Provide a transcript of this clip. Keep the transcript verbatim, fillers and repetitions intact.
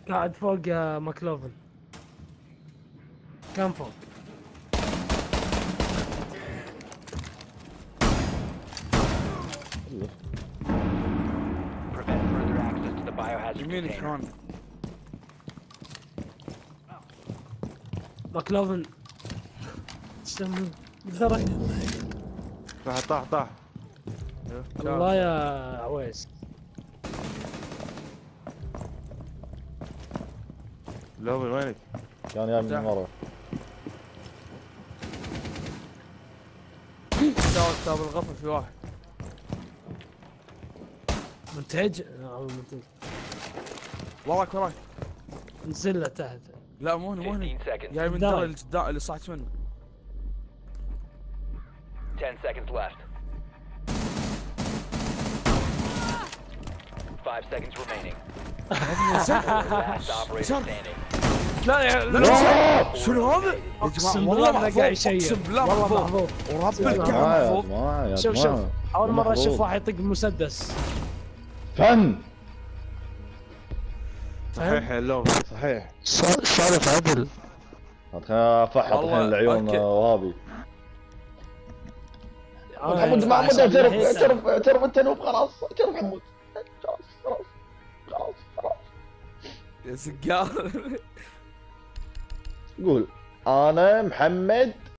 قاعد فوق يا ماكلوفن. كان فوق. يمين شلون؟ ماكلوفن تسلم ذرك. طاح طاح طاح. الله يا عويس. لوبن وينك؟ كان جاي من ورا. تاب تاب الغرفة في واحد. منتج؟ نعم منتج. وراك وراك. نزل له تحت. لا مو هنا مو هنا. جاي من الدار اللي قدام اللي صحت منه. ten seconds left. five seconds remaining. Last operator standing. لا يا لا شنو هذا؟ اقسم بالله انه قاعد يشير. اقسم بالله والله محظوظ. ورب يا الكعبة جماعة يا شوف جماعة. شوف اول مرة محظوظ. اشوف واحد يطق بمسدس. فن. صحيح يا لوبن صحيح. صارف عدل. خليني افحط الحين العيون وهابي. محمود محمود اعترف اعترف اعترف انت نوب خلاص اعترف محمود خلاص خلاص خلاص خلاص. يا سجار. قول انا محمد